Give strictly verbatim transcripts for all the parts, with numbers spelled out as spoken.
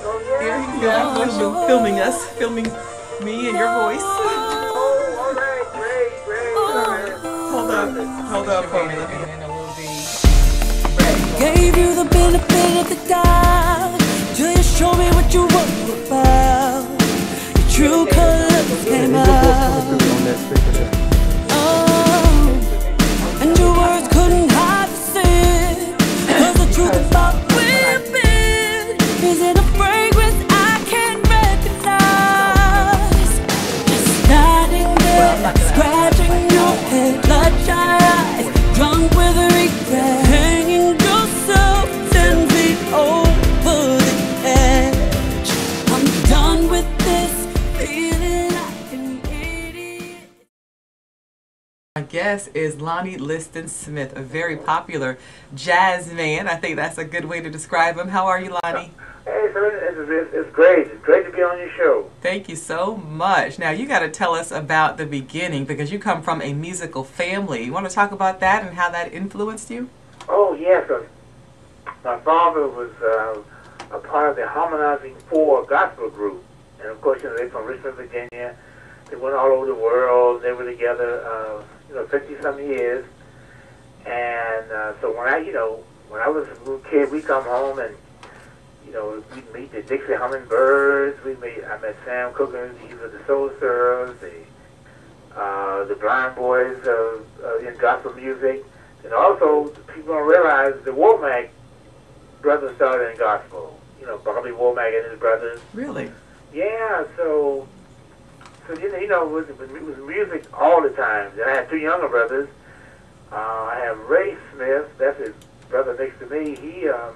Here he goes, filming us, filming me and your voice. Oh, all right, great, great. All right. Hold up, hold up for me. And we'll be ready. Gave you the benefit of the doubt till you show me what you were about. Your true colors came out. Oh, and your words couldn't hide the sin. 'Cause the truth about we've been is in a fragrance I can't recognize. Just standing there, scratching your head, bloodshot eyes, drunk with regret, hanging yourself ten feet over the edge. I'm done with this, feeling like an idiot. My guest is Lonnie Liston Smith, a very popular jazz man. I think that's a good way to describe him. How are you, Lonnie? Hey, Selena, it's, it's, it's great. It's great to be on your show. Thank you so much. Now, you got to tell us about the beginning because you come from a musical family. You want to talk about that and how that influenced you? Oh, yes. Uh, my father was uh, a part of the Harmonizing Four gospel group. And, of course, you know, they're from Richmond, Virginia. They went all over the world. They were together, uh, you know, fifty-some years. And uh, so when I, you know, when I was a little kid, we come home and, you know, we'd meet the Dixie Hummingbirds. We meet, I met Sam Cooker. He was the Soul Stirrers, the, uh, the Blind Boys uh, uh, in gospel music. And also, people don't realize the Womack brothers started in gospel. You know, Bobby Womack and his brothers. Really? Yeah, so, so you know, you know it, was, it was music all the time. Then I had two younger brothers. Uh, I have Ray Smith, that's his brother next to me. He, um,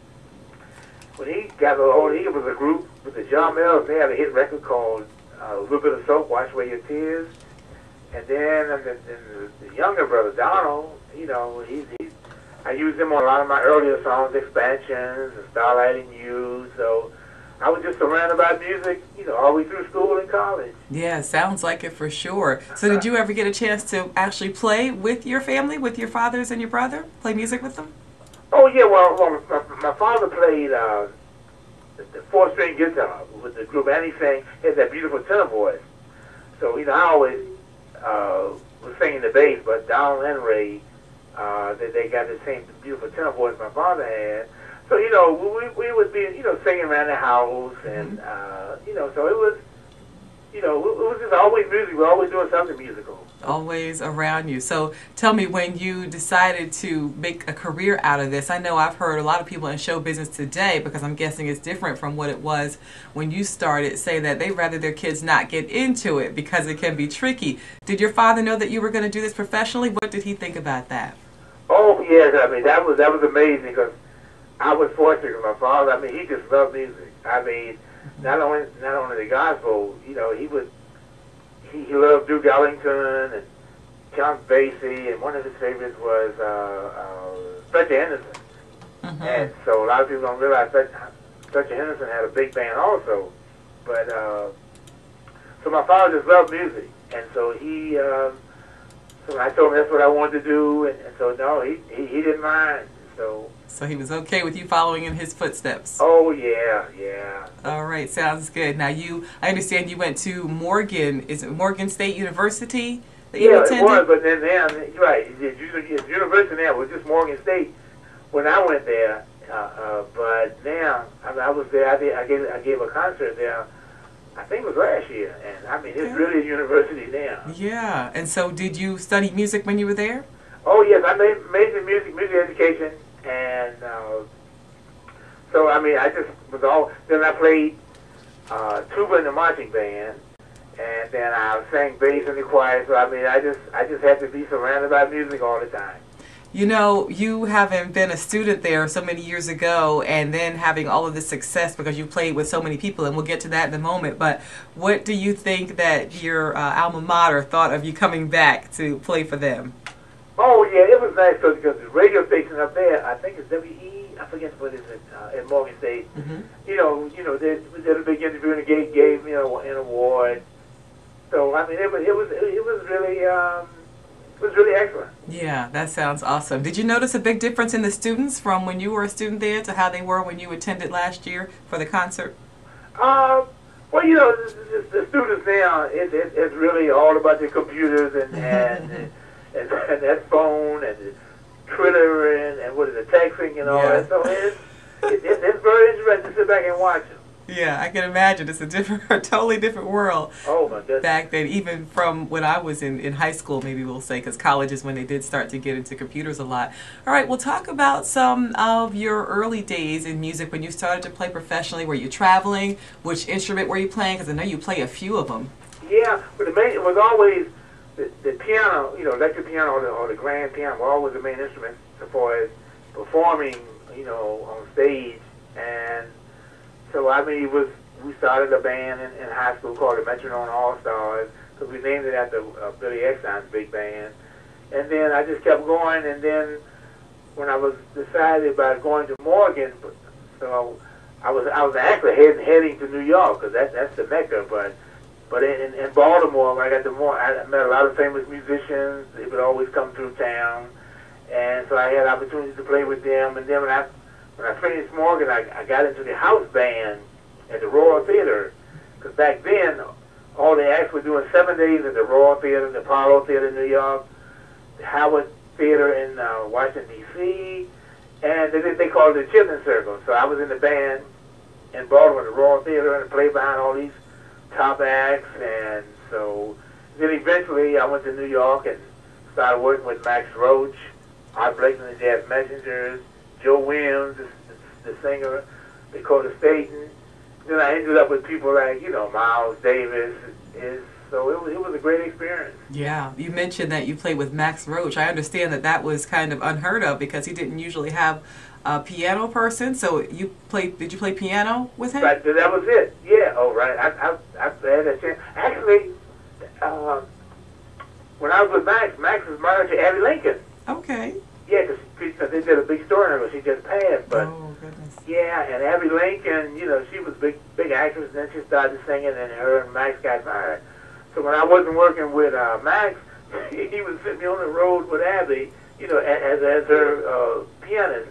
when he got a little older, he was a group with the John Mills. They had a hit record called uh, A Little Bit of Soap, Wash Away Your Tears. And then, and the, and the younger brother, Donald, you know, he's, he's, I used him on a lot of my earlier songs, Expansions and Starlight and You. So I was just surrounded by music, you know, all the way through school and college. Yeah, sounds like it for sure. So did you ever get a chance to actually play with your family, with your fathers and your brother? Play music with them? Oh, yeah, well, well my, my father played uh, the, the four-string guitar with the group, and he sang, he had that beautiful tenor voice. So, you know, I always uh, was singing the bass, but Donald and Ray, uh, they, they got the same beautiful tenor voice my father had. So, you know, we, we would be, you know, singing around the house, and, uh, you know, so it was, you know, it was just always music. We were always doing something musical. Always around you. So tell me, when you decided to make a career out of this, I know I've heard a lot of people in show business today, because I'm guessing it's different from what it was when you started, say that they'd rather their kids not get into it because it can be tricky. Did your father know that you were going to do this professionally? What did he think about that? Oh, yes. I mean, that was, that was amazing, because I was fortunate with my father. I mean, he just loved music. I mean, not only not only the gospel, you know, he would he, he loved Duke Ellington and Count Basie, and one of his favorites was uh, uh, Fletcher Henderson. Mm-hmm. And so a lot of people don't realize that Fletcher Henderson had a big band also. But uh, so my father just loved music, and so he. Uh, so I told him that's what I wanted to do, and, and so no, he, he he didn't mind. So. So he was okay with you following in his footsteps? Oh, yeah, yeah. All right, sounds good. Now, you, I understand you went to Morgan, is it Morgan State University that you yeah, attended? Yeah, it was, but then, then you're right, it's university now, it was just Morgan State when I went there. Uh, uh, but now, I, mean, I was there, I, did, I, gave, I gave a concert there, I think it was last year, and I mean, it's okay. Really a university now. Yeah, and so did you study music when you were there? Oh, yes, I made major music, music education. And uh, so, I mean, I just was all, then I played uh, tuba in the marching band, and then I sang bass in the choir. So, I mean, I just, I just had to be surrounded by music all the time. You know, you having been a student there so many years ago, and then having all of this success because you played with so many people, and we'll get to that in a moment, but what do you think that your uh, alma mater thought of you coming back to play for them? Oh, yeah, it was nice because the radio station up there, I think it's W E, I forget what it is uh, at Morgan State. Mm-hmm. You know, you know, they, they did a big interview and gave, gave me, you know, an award. So, I mean, it was, it was, it was really, um, it was really excellent. Yeah, that sounds awesome. Did you notice a big difference in the students from when you were a student there to how they were when you attended last year for the concert? Uh, well, you know, the, the, the students now, it, it, it's really all about the computers and and, and, and, and that phone and the Twitter and, and what is it, texting and all Yeah. that. So it's, it, it, it's very interesting to sit back and watch them. Yeah, I can imagine. It's a different, a totally different world Oh, my goodness. back then, even from when I was in, in high school, maybe we'll say, because college is when they did start to get into computers a lot. All right, we'll talk about some of your early days in music when you started to play professionally. Were you traveling? Which instrument were you playing? Because I know you play a few of them. Yeah, but the main, it was always the, the piano, you know, electric piano or the, or the grand piano were always the main instrument as far as performing, you know, on stage. And so, I mean, it was, we started a band in, in high school called the Metronome All-Stars, because we named it after uh, Billy Eckstine's big band. And then I just kept going, and then when I was decided about going to Morgan, so I was I was actually heading, heading to New York, because that, that's the Mecca, but but in, in Baltimore, when I got to Morgan, I met a lot of famous musicians. They would always come through town, and so I had opportunities to play with them. And then when I When I finished Morgan, I, I got into the house band at the Royal Theater, because back then, all the acts were doing seven days at the Royal Theater, the Apollo Theater in New York, the Howard Theater in uh, Washington, D C, and they, they called it the Chitlin Circle. So I was in the band in Baltimore, the Royal Theater, and played behind all these top acts. And so then eventually I went to New York and started working with Max Roach, Art Blakely and the Jazz Messengers, Joe Williams, the, the, the singer, Dakota Staten. Then I ended up with people like, you know, Miles Davis. Is so it was, it was a great experience. Yeah, you mentioned that you played with Max Roach. I understand that that was kind of unheard of because he didn't usually have a piano person. So you played? Did you play piano with him? Right, that was it. Yeah. Oh, right. I I, I had a chance. Actually, uh, when I was with Max, Max was married to Abby Lincoln. Okay. Yeah, because they did a big story on her. She just passed, but oh goodness. Yeah, and Abby Lincoln, you know, she was a big, big actress, and then she started singing, and her and Max got married. So when I wasn't working with uh, Max, he was sitting me on the road with Abby, you know, as as her uh, pianist.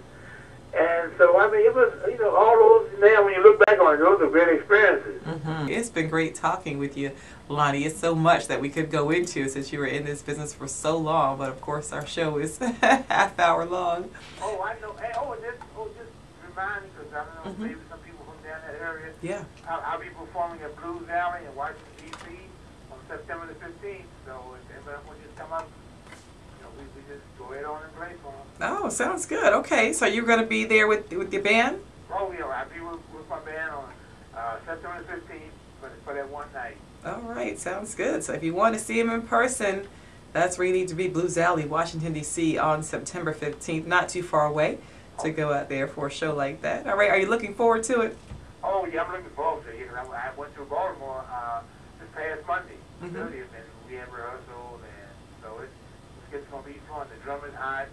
And so, I mean, it was, you know, all those, now when you look back on it, those are great experiences. Mm-hmm. It's been great talking with you, Lonnie. It's so much that we could go into since you were in this business for so long, but of course our show is half hour long. Oh, I know. Hey, oh, just, oh, just remind me, because I don't know, Mm-hmm. maybe some people from down that area. Yeah. I'll, I'll be performing at Blues Alley in Washington, D C on September the fifteenth. So if anybody wants to just come up, you know, we, we just go ahead on and play for them. Oh, sounds good. Okay, so you're going to be there with with your band? Oh, yeah, I'll be with, with my band on uh, September the fifteenth for, for that one night. All right, sounds good. So if you want to see him in person, that's where you need to be, Blues Alley, Washington, D C on September fifteenth. Not too far away to go out there for a show like that. All right, are you looking forward to it? Oh, yeah, I'm looking forward to it. I, I went to Baltimore uh, this past Monday, Mm-hmm. thirtieth, and we had rehearsal, and so it's, it's going to be fun. The drumming's hot,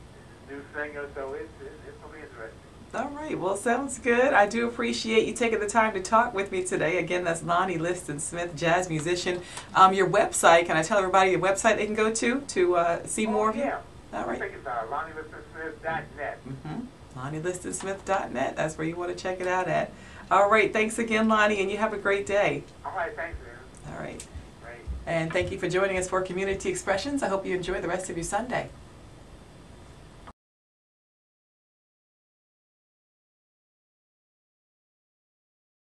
new singer, so it's, it's, it's going to be interesting. All right, well, sounds good. I do appreciate you taking the time to talk with me today. Again, that's Lonnie Liston Smith, jazz musician. Um, your website, can I tell everybody your website they can go to to uh, see Oh, more of you? yeah. All I right. think it's uh, Lonnie Liston Smith dot net. Mm-hmm. Lonnie Liston Smith dot net. That's where you want to check it out at. All right, thanks again, Lonnie, and you have a great day. All right, thanks, man. All right. Great. And thank you for joining us for Community Expressions. I hope you enjoy the rest of your Sunday.